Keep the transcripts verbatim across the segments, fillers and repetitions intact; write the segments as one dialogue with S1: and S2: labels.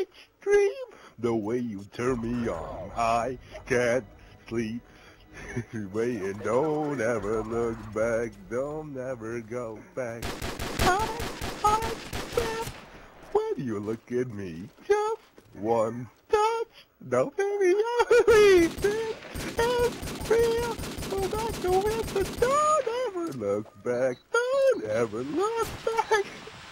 S1: teenage dream. The way you turn me on, I can't sleep. Wait and don't ever look back, don't ever go back. I, I, step. When you look at me, just one touch. No, baby, I believe this is real. Go back to it, but don't ever look back, don't ever look back.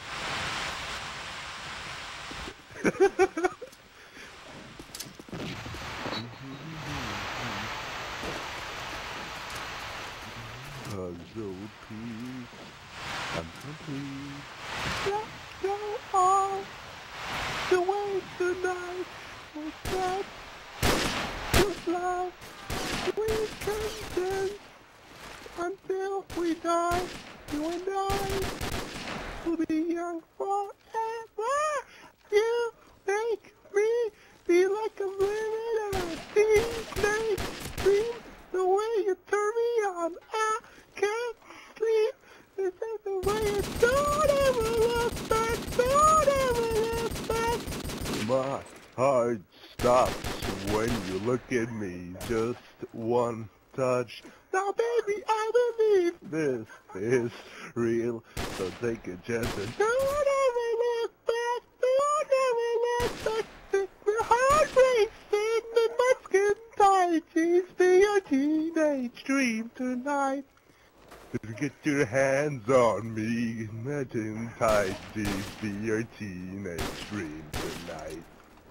S1: Puzzle piece, I'm complete. Let's go all the way tonight. We're set to fly. We can dance until we die. You and I will be young forever. You make me feel like I'm living a teenage dream. The way you turn me on, I can't sleep. This is the way you don't ever look back, don't ever look back. My heart stops when you look at me, just one touch. Now baby, I believe this is real, so take a chance and don't ever look back, don't ever look back. My heart racing and my skin tight, she's be your teenage dream tonight. Get your hands on me, imagine tight, she's be your teenage dream tonight.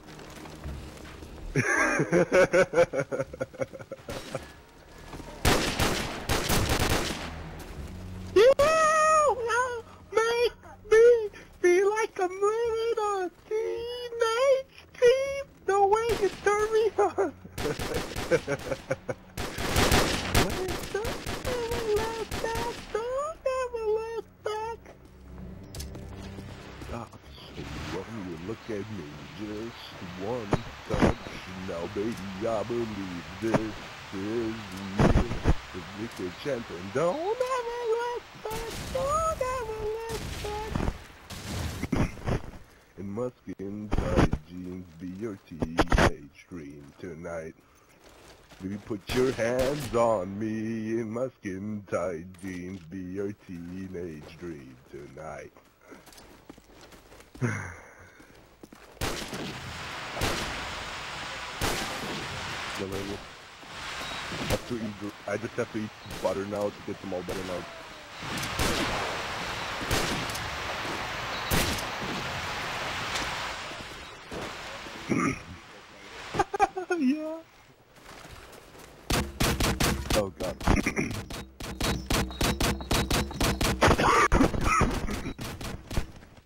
S1: You make me feel like I'm living a teenage dream. The way you turn me on. Don't ever look back. Don't ever look back. Ah, so when you look at me, just one touch. Now, baby, I believe this is real. The wicked champion. Don't ever look back. Don't ever look back. In muskin tight jeans, be your teenage dream tonight. Baby, put your hands on me. In muskin tight jeans, be your teenage dream tonight. Have to eat, I just have to eat butter now to get some more butter now. Yeah. Oh god.